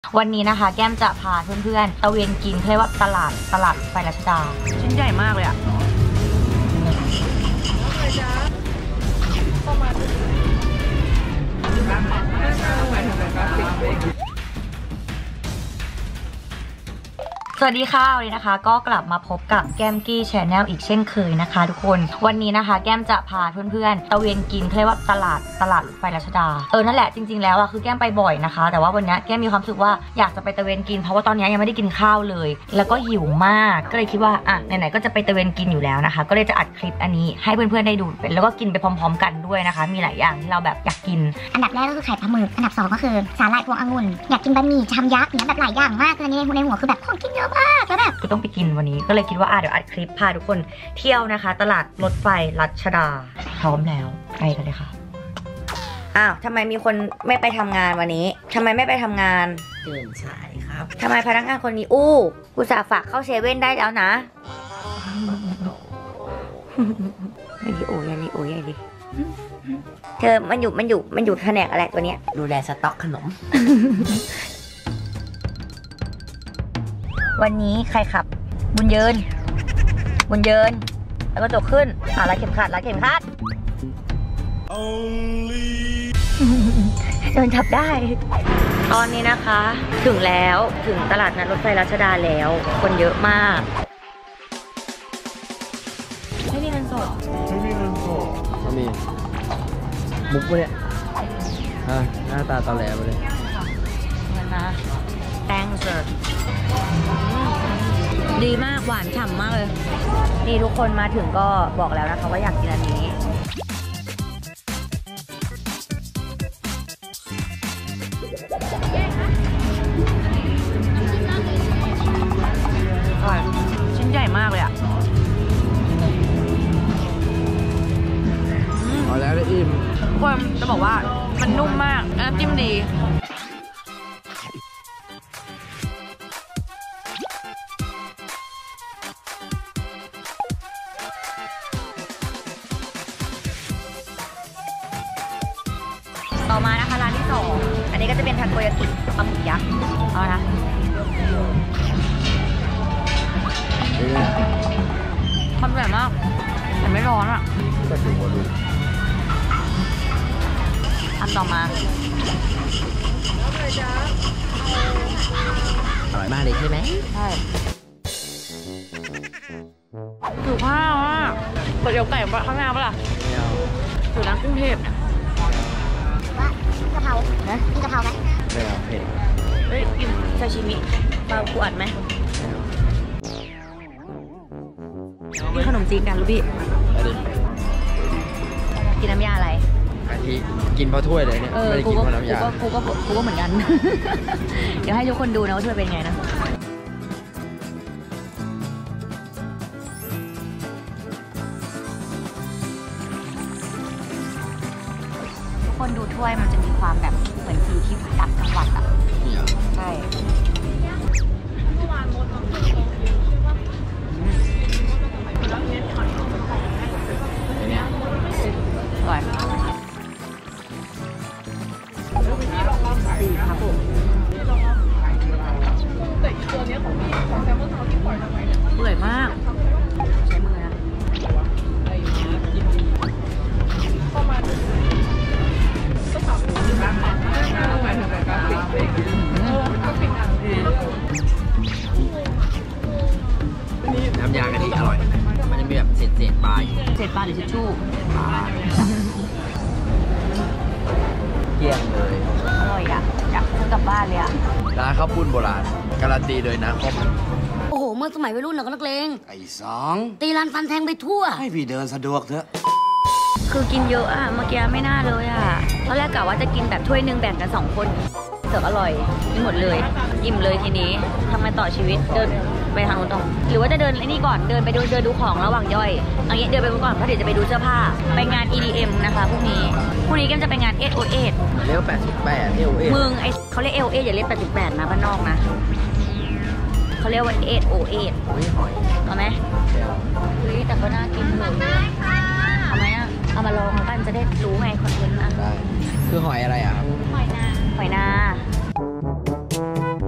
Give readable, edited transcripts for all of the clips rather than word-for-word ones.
วันนี้นะคะแก้มจะพาเพื่อนๆตะเวนกินเรียกว่าตลาดไฟรัชดาชิ้นใหญ่มากเลยอะสวัสดีค่ะวันนี้นะคะก็กลับมาพบกับแก้มกี้แชนแนลอีกเช่นเคยนะคะทุกคนวันนี้นะคะแก้มจะพาเพื่อนๆตะเวนกินเรียกว่าตลาดไฟรัชดานั่นแหละจริงๆแล้วอะคือแก้มไปบ่อยนะคะแต่ว่าวันนี้แก้มมีความรู้สึกว่าอยากจะไปตะเวนกินเพราะว่าตอนนี้ยังไม่ได้กินข้าวเลยแล้วก็หิวมากก็เลยคิดว่าอ่ะไหนๆก็จะไปตะเวนกินอยู่แล้วนะคะก็เลยจะอัดคลิปอันนี้ให้เพื่อนๆได้ดูแล้วก็กินไปพร้อมๆกันด้วยนะคะมีหลายอย่างที่เราแบบอยากกินอันดับแรกก็คือไข่ปลาหมึกอันดับ2ก็คือสาหร่ายพวงองุ่นอยากกินบะหมี่ชามยักษ์เนี่ยแบบหลายอย่างมากคือในหัวคือแบบของกินเยอะมากแล้วแบบก็ต้องไปกินวันนี้ก็เลยคิดว่าเดี๋ยวอัดคลิปพาทุกคนเที่ยวนะคะตลาดรถไฟรัชดาพร้อมแล้วไปกันเลยค่ะอ้าวทำไมมีคนไม่ไปทำงานวันนี้ทำไมไม่ไปทำงานตื่นสายครับทำไมพนักงานคนนี้อุตส่าห์ฝากเข้าเซเว่นได้แล้วนะไอ้ดิโอ้ยดิโอ้ยดิเธอมันอยู่แผนกอะไรตัวเนี้ยดูแลสต็อกขนมวันนี้ใครขับบุญเยินแล้วก็จกขึ้นรัดเข็มขัดโดนจับได้ตอนนี้นะคะถึงตลาดนัดรถไฟรัชดาแล้วคนเยอะมากไม่มีเงินสดก็มีมุกปะเนี่ยหน้าตาตอแหลไปเลยเงินนะแตงเสิร์ฟดีมากหวานฉ่ำมากเลยนี่ทุกคนมาถึงก็บอกแล้วนะคะว่าอยากกินอันนี้อร่อยชิ้นใหญ่มากเลยอ่ะพอแล้วได้อิ่มทุกคนจะบอกว่ามันนุ่มมากน้ำจิ้มดีต่อมานะคะร้านที่2อันนี้ก็จะเป็นทาโกยากิปลาหมึกยักษ์เอานะความใหญ่มากแต่ไม่ร้อนอ่ะก็ถึงหัวดูอันต่อมาอร่อยมากเลยใช่ไหมใช่ถูกข้าวอ่ะเดี๋ยวไก่ข้างหน้าปะล่ะไม่เอาถูกน้ำกุ้งเทพกะเพรากินกะเพราไหมไม่เอาเผ็ดเฮ้ยกินซาชิมิปลากูอัดไหมกินขนมจีนกันลูกพี่กินน้ำยาอะไรกะทิกินเพราะถ้วยเลยเนี่ยไม่ได้กินเพราะน้ำยากูก็เหมือนกันเดี๋ยวให้ทุกคนดูนะว่าถ้วยเป็นไงนะคนดูถ้วยมันจะมีความแบบเหมือนฟิวที่ดับจังหวัดอ่ะใช่อร่อยดีครับผมเปื่อยมากใช้มือนะน้ำยากะทิอร่อยมันจะมีแบบเศษปลาเศษปลาหรือทิชชู่เกลี้ยงเลยอร่อยอยากซื้อกลับบ้านเลยอ่ะร้านข้าวปุ้นโบราณการันตีโดยน้ำข้าวมันโอ้โหเมื่อสมัยวัยรุ่นเราก็นักเลงไอ้สองตีรันฟันแทงไปทั่วให้พี่เดินสะดวกเถอะคือกินเยอะอะเมื่อกี้ไม่น่าเลยอะตอนแรกกะว่าจะกินแบบถ้วยนึงแบ่งกัน2คนเสิร์ฟอร่อยกินหมดเลยอิ่มเลยทีนี้ทำไมต่อชีวิตเดินไปทางนู้นต่อหรือว่าจะเดินไอ้นี่ก่อนเดินดูของระหว่างย่อยอันนี้เดินไปก่อนเพราะเดี๋ยวจะไปดูเสื้อผ้าไปงาน EDM นะคะพรุ่งนี้ก็จะไปงาน 808 เรียก88 808 มึงเขาเรียก 808อย่าเรียก88นะบ้านนอกนะเขาเรียกว่า808 หอยเอาไหมเฮ้ยแต่ก็น่ากินเลยเอาไหมอะเอามาลองกันจะได้รู้ไงคอนเทนต์นะได้คือหอยอะไรอ่ะครับหอยนา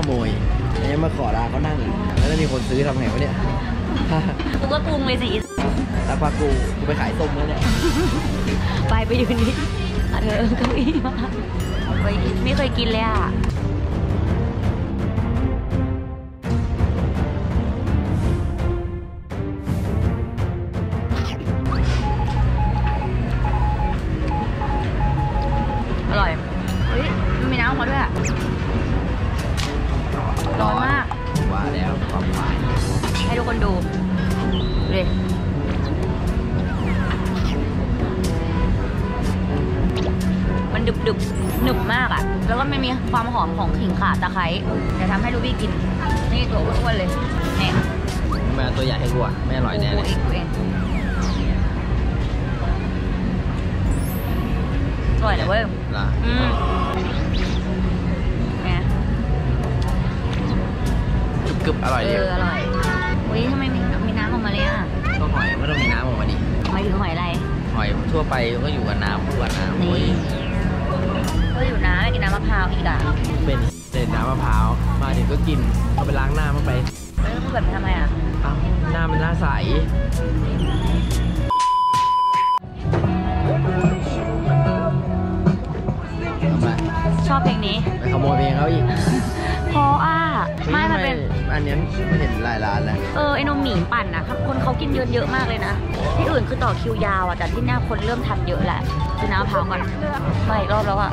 โมยแล้วยังมาขอร้านเขานั่งอีกแล้วถ้ามีคนซื้อทำไงวะเนี่ยกูก็ปรุงเลยสิแล้วพากูไปขายส้มแล้วเนี่ยไปอยู่นี่เธอเก้าอี้มาไม่เคยกินเลยอ่ะอร่อยเฮ้ยมันมีน้ำออกมาด้วยอ่ะร้อนมากว่าแล้วความหวานให้ทุกคนดูเลยมันดึบหนึบมากอ่ะแล้วก็ไม่มีความหอมของขิงข่าตะไคร้เดี๋ยวทำให้ลูบี้กินนี่ตัวอ้วนๆเลยเนี่ยแม่ตัวใหญ่ให้กูอ่ะไม่อร่อยแน่เลยกูเองอร่อยนะเว้ยล่ะเนี่ยกรึบๆอร่อยเลยอร่อยอุ้ยทำไมมีน้ำออกมาเลยอ่ะก็หอยก็ต้องมีน้ำออกมาดิไม่ถึงหอยอะไรหอยทั่วไปก็อยู่กับน้ำคู่กับน้ำนี่โอ้ยก็อยู่น้ำไม่กินน้ำมะพร้าวอีกอ่ะเป็นน้ำมะพร้าวมาถึงก็กินเอาไปล้างหน้ามาไปแล้วพูดแบบนี้ทำไมอ่ะอ้าวหน้ามันหน้าใสทำไมชอบเพลงนี้ไปขโมยเพลงเขาอีกเพราะไม่มันเป็นอันนี้ไม่เห็นหลายร้านแล้วไอ้นมหมีปั่นนะคนเขากินเยอะมากเลยนะที่อื่นคือต่อคิวยาวอ่ะแต่ที่นี่คนเริ่มทำเยอะแหละคือน้ำมะพร้าวก่อนมาอีกรอบแล้วอ่ะ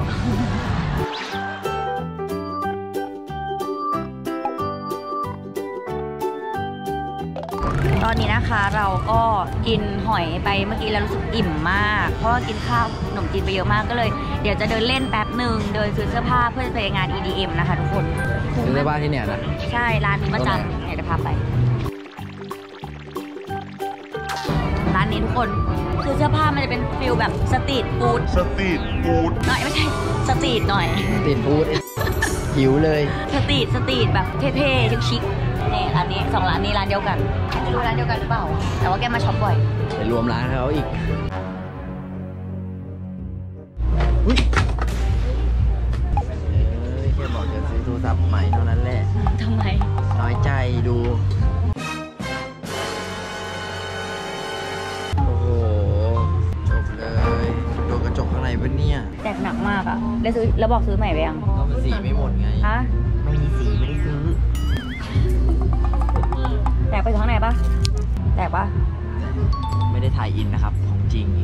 ตอนนี้นะคะเราก็กินหอยไปเมื่อกี้แล้วรู้สึกอิ่มมากเพราะว่ากินข้าวขนมจีนไปเยอะมากก็เลยเดี๋ยวจะเดินเล่นแป๊บหนึ่งเดินซื้อเสื้อผ้าเพื่อจะไปงาน EDM นะคะทุกคนซื้อเสื้อผ้าที่เนี่ยนะใช่ร้านนี้ประจำเดี๋ยวจะพาไปร้านนี้ทุกคนคือเสื้อผ้ามันจะเป็นฟิลแบบสตรีทฟู้ดหน่อยไม่ใช่สตรีทหน่อยติดพูด หิวเลยสตรีทแบบเท่ๆชิคๆนี่ร้านนี้2ร้านนี้ร้านเดียวกันไม่รู้ร้านเดียวกันหรือเปล่าแต่ว่าแกมาช็อปบ่อยไปรวมร้านเขาอีกอุ๊ยแค่บอกจะซื้อโทรศัพท์ใหม่เท่านั้นแหละทำไมน้อยใจดู โอ้โห จบเลย โดนกระจกข้างในปะเนี่ยแตกหนักมากอะได้ซื้อแล้วบอกซื้อใหม่ไปยังก็มันสีไม่หมดไงฮะไม่มีสีไม่ได้ซื้อแตกไปอยู่ข้างในปะแตกปะไม่ได้ถ่ายอินนะครับ ของจริง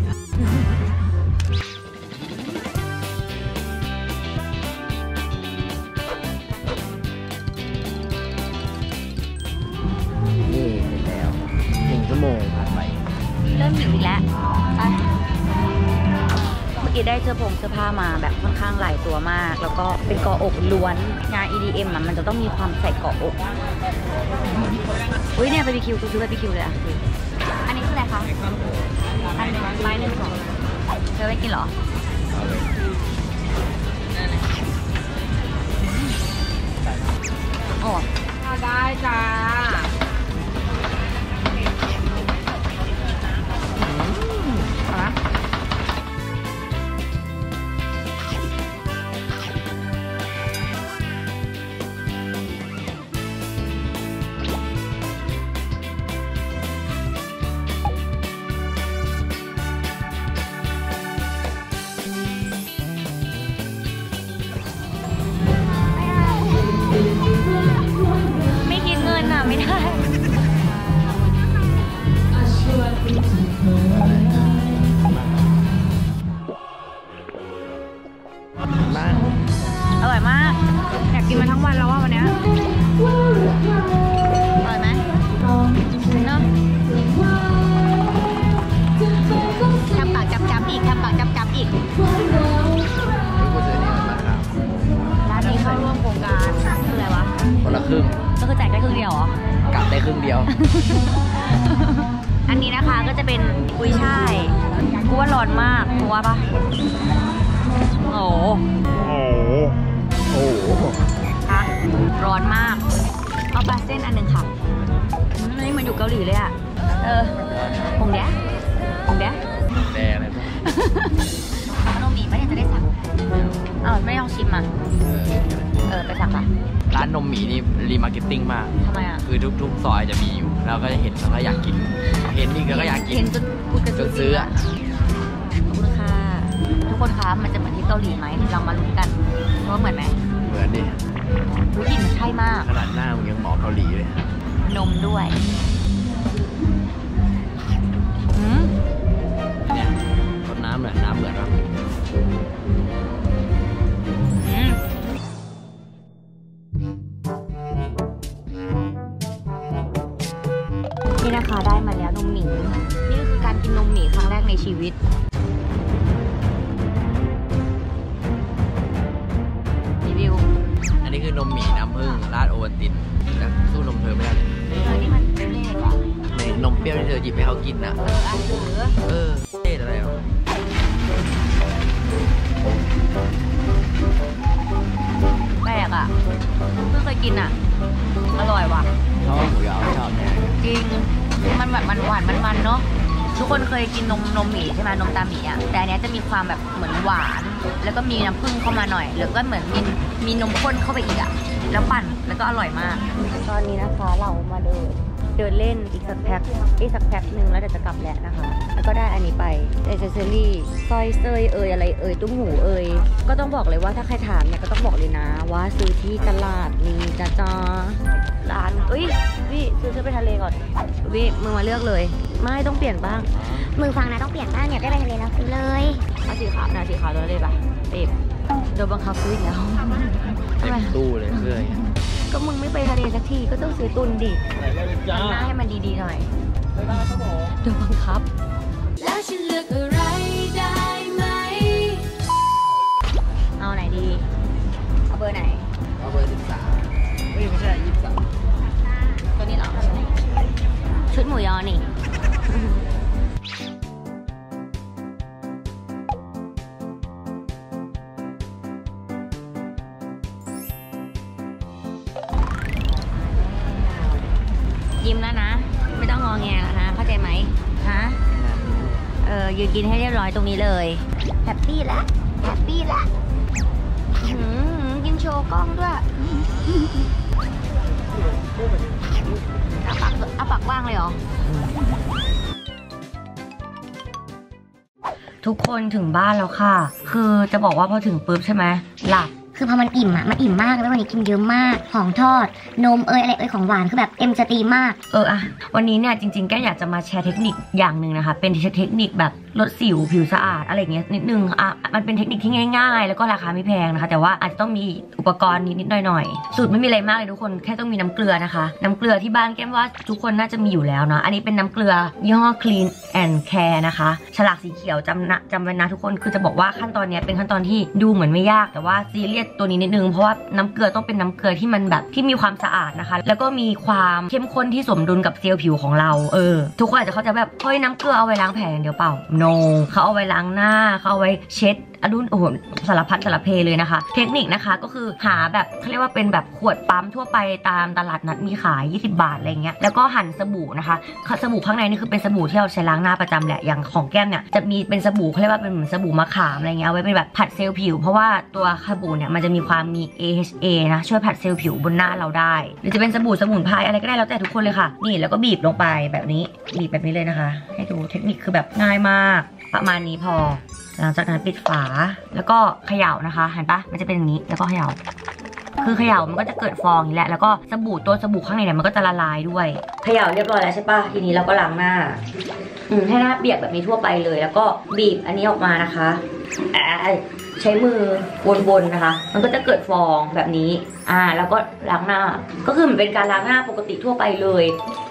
นี่เสร็จแล้ว1 ชั่วโมงผ่านไปเริ่มหิวอีกแล้วไปเมื่อกี้ได้เสื้อผ้ามาแบบค่อนข้างหลายตัวมาก แล้วก็เป็นเกาะอกล้วนงาน EDM อะมันจะต้องมีความใส่เกาะอกอุ้ยเนี่ยBBQกูซื้อBBQเลยอะอันนี้คืออะไรคะอันหนึ่งไม้1 2เธอไม่กินเหรอเอาเลยโอ้ได้จ้าเอาละไม่คิดเงินอ่ะไม่ได้บ้างอร่อยมาก อยากกินมาทั้งวันแล้วว่าวันเนี้ยอร่อยไหมเนอะทำปากจับๆอีกทำปากจับๆอีกไม่กูซื้อนี่มันมาครับร้านนี้เข้าร่วมโครงการคืออะไรวะคนละครึ่งก็คือจ่ายแค่ครึ่งเดียวเหรอกลับได้ครึ่งเดียวอันนี้นะคะก็จะเป็นกุยช่ายกูว่าร้อนมากกูว่าปะโอ้โหโอ้โหฮะร้อนมาก เอาปลาเส้นอันหนึ่งค่ะอันนี้มันอยู่เกาหลีเลยอ่ะ หงแดะหงแดะแดงเลยขนมหมี่ไม่ได้จะได้สั่งอ้าวไม่ลองชิมอ่ะไปสักอะร้านนมหมีนี่รีมาร์เก็ตติ้งมากทำไมอะคือทุกๆซอยจะมีอยู่เราก็จะเห็นเราก็อยากกินเห็นนี่ก็อยากกินเห็นจนกูจะจนซื้ออะขอบคุณค่ะทุกคนคะมันจะเหมือนที่เกาหลีไหมเรามาลุ้นกันว่าเหมือนไหมเหมือนดิรู้กลิ่นใช่มากขนาดหน้ามึงยังหมอเกาหลีเลยนมด้วยอืมเนี่ยรสน้ำเหมือนป่ะอืมนี่นะคะได้มาแล้วนมหมีนี่คือการกินนมหมีครั้งแรกในชีวิตรีวิวอันนี้คือนมหมีน้ำผึ้งราดโอวัลตินแต่สู้นมเธอไม่ได้เลยนี่มันเล่ว่ะในนมเปรี้ยวที่เธอหยิบให้เขากินน่ะอันถือเท่อะไรอ่ะแปลกอ่ะเพิ่งเคยกินอ่ะอร่อยว่ะชอบหมูยอชอบแน่จริงมันแบบมันหวานมันเนาะทุกคนเคยกินนมหมี่ใช่ไหมนมตาหมี่อ่ะแต่อันเนี้ยจะมีความแบบเหมือนหวานแล้วก็มีน้ำผึ้งเข้ามาหน่อยแล้วก็เหมือนมีนมข้นเข้าไปอีกอ่ะแล้วปั่นแล้วก็อร่อยมากตอนนี้นะคะเรามาเดินเล่นอีกสักแพ็คหนึ่งแล้วเดี๋ยวจะกลับแล้วนะคะแล้วก็ได้อันนี้ไปเอเซอรี่สร้อยเซยอะไรตุ้มหูก็ต้องบอกเลยว่าถ้าใครถามเนี่ยก็ต้องบอกเลยนะว่าซื้อที่ตลาดนี้จ้าร้านพี่ซื้อไปทะเลก่อนพี่มึงมาเลือกเลยไม่ต้องเปลี่ยนบ้างมือฟังนะต้องเปลี่ยนบ้างเนี่ยได้ไปทะเลแล้วซื้อเลยเอาสีขาวนะสีขาวตัวเลยปะเต็มโดนบังคับซื้ออีกแล้วเต็มตู้เลยเพื่อนก็มึงไม่ไปทะเลสักทีก็ต้องซื้อตุนดิทำหน้าให้มันดีๆหน่อยโดนบังคับแล้วฉันเลือกอะไรได้ไหมเอาไหนดีเอาเบอร์ไหนเอาเบอร์13ไม่ใช่23 ตัวนี้เหรอชุดหมูยอนี่ ยิ้มแล้วนะไม่ต้องงอแงแล้วนะเข้าใจไหมฮะยืนกินให้เรียบร้อยตรงนี้เลยแฮปปี้แล้วกินโชว์กล้องด้วยเอาปากว่างเลยเหรอทุกคนถึงบ้านแล้วค่ะคือจะบอกว่าพอถึงปุ๊บใช่ไหมหลับคือพอมันอิ่มอ่ะมันอิ่มมากแล้ววันนี้กินเยอะมากของทอดนมอะไรของหวานคือแบบเอ็มสตรีมมากวันนี้เนี่ยจริงๆแกอยากจะมาแชร์เทคนิคอย่างหนึ่งนะคะเป็นเทคนิคแบบลดสิวผิวสะอาดอะไรเงี้ยนิดนึงมันเป็นเทคนิคที่ง่ายๆแล้วก็ราคาไม่แพงนะคะแต่ว่าอาจจะต้องมีอุปกรณ์นิดๆหน่อยๆสูตรไม่มีอะไรมากเลยทุกคนแค่ต้องมีน้ำเกลือนะคะน้ำเกลือที่บ้านแก้มว่าทุกคนน่าจะมีอยู่แล้วนะอันนี้เป็นน้ำเกลือยี่ห้อ Clean and Care นะคะฉลากสีเขียวจำไว้นะทุกคนคือจะบอกว่าขั้นตอนนี้เป็นขั้นตอนที่ดูเหมือนไม่ยากแต่ว่าซีเรียสตัวนี้นิดนึงเพราะว่าน้ำเกลือต้องเป็นน้ำเกลือที่มันแบบที่มีความสะอาดนะคะแล้วก็มีความเข้มข้นที่สมดุลกับเซลล์ผิวของเราทุกคนอาจจะเข้าใจแบบเฮ้ยน้ำเกลือเอาไว้ล้างแผลอย่างเดียวเปล่า no เขาเอาไว้ล้างหน้าเขาเอาไว้เช็ดอรุณโอ้โหสารพัดสารเพเลยนะคะเทคนิคนะคะก็คือหาแบบเขาเรียกว่าเป็นแบบขวดปั๊มทั่วไปตามตลาดนัดมีขาย20 บาทอะไรเงี้ยแล้วก็หั่นสบู่นะคะสบู่ข้างในนี่คือเป็นสบู่ที่เราใช้ล้างหน้าประจำแหละอย่างของแก้มเนี่ยจะมีเป็นสบู่เขาเรียกว่าเป็นเหมือนสบู่มะขามอะไรเงี้ยเอาไว้เป็นแบบผัดเซลล์ผิวเพราะว่าตัวสบู่เนี่ยมันจะมีความมี AHA นะช่วยผัดเซลล์ผิวบนหน้าเราได้หรือจะเป็นสบู่สมุนไพรอะไรก็ได้แล้วแต่ทุกคนเลยค่ะนี่แล้วก็บีบลงไปแบบนี้บีบแบบนี้เลยนะคะให้ดูเทคนิคคือแบบง่ายมากประมาณนี้พอหลังจากนั้นปิดฝาแล้วก็เขย่านะคะเห็นปะมันจะเป็นอย่างนี้แล้วก็เขย่าคือเขย่ามันก็จะเกิดฟองอย่างนี้แหละแล้วก็ตัวสบู่ข้างในเนี่ยมันก็จะละลายด้วยเขย่าเรียบร้อยแล้วใช่ปะทีนี้เราก็ล้างหน้าให้หน้าเปียกแบบนี้ทั่วไปเลยแล้วก็บีบอันนี้ออกมานะคะใช้มือวนๆนะคะมันก็จะเกิดฟองแบบนี้แล้วก็ล้างหน้าก็คือเหมือนเป็นการล้างหน้าปกติทั่วไปเลย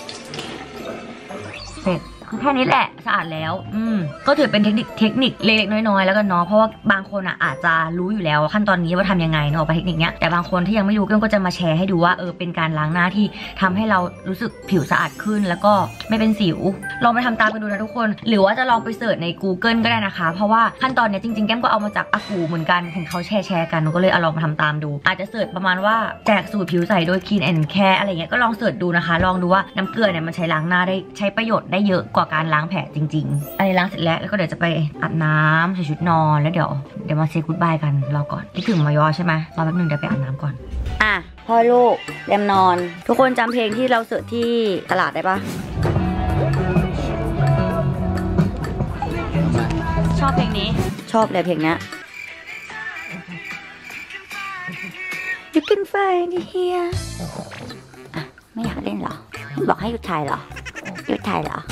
เสร็จแค่นี้แหละสะอาดแล้วก็ถือเป็นเทคนิคเล็กๆน้อยๆแล้วกันเนาะเพราะว่าบางคนอาจจะรู้อยู่แล้วขั้นตอนนี้ว่าทำยังไงเนาะไปเทคนิคเนี้ยแต่บางคนที่ยังไม่รู้ก็จะมาแชร์ให้ดูว่าเป็นการล้างหน้าที่ทำให้เรารู้สึกผิวสะอาดขึ้นแล้วก็ไม่เป็นสิวลองไปทำตามกันดูนะทุกคนหรือว่าจะลองไปเสิร์ชใน Google ก็ได้นะคะเพราะว่าขั้นตอนเนี้ยจริงๆแก้มก็เอามาจากอากูเหมือนกันเห็นเขาแชร์กันหนูก็เลยเอาลองมาทำตามดูอาจจะเสิร์ชประมาณว่าแจกสูตรผิวใสโดย Clean and Care อะไรเงี้ยก็ลองเสิร์ชดูนะคะลองดูว่าน้ำเกลือเนี่ยมันใช้ล้างหน้าได้ใช้ประโยชน์ได้เยอะกว่าการล้างแผลจริงๆอันนี้ล้างเสร็จแล้วก็เดี๋ยวจะไปอาบน้ำใส่ชุดนอนแล้วเดี๋ยวมาเซกู๊ดบายกันรอก่อนคิดถึงมายอใช่ไหมรอแป๊บนึงเดี๋ยวไปอาบน้ำก่อนอ่ะพ่อลูกเตรียมนอน ทุกคนจำเพลงที่เราเสิร์ชที่ตลาดได้ปะชอบเพลงนี้ชอบเลยเพลงเนี้ย You can find it here อ่ะไม่อยากเล่นเหรอบอกให้หยุดถ่ายเหรอหยุดถ่ายเหรอ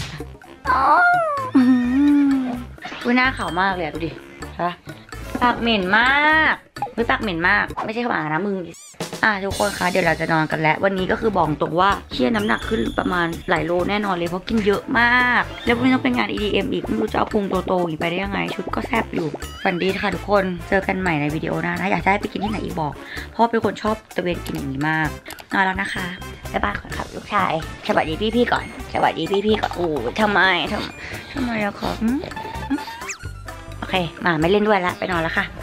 อุ้ยหน้าขาวมากเลยดูดิฮะปากเหม็นมากปากเหม็นมากไม่ใช่ขาวนะมึงทุกคนคะเดี๋ยวเราจะนอนกันแล้ววันนี้ก็คือบอกตรงว่าเครียดน้ำหนักขึ้นประมาณหลายโลแน่นอนเลยเพราะกินเยอะมากแล้วพรุ่งนี้ต้องเป็นงาน EDM อีกไม่รู้จะเอาพุงโตๆอีกไปได้ยังไงชุดก็แซ่บอยู่ฝันดีค่ะทุกคนเจอกันใหม่ในวิดีโอหน้านะอยากได้ไปกินที่ไหนอีกบอกเพราะเป็นคนชอบตะเวนกินอย่างนี้มากนอนแล้วนะคะบ๊ายบายก่อนครับลูกชายสวัสดีพี่ๆก่อนสวัสดีพี่ๆก่อนโอ้ทำไมอะครับโอเคมาไม่เล่นด้วยละไปนอนแล้วค่ะ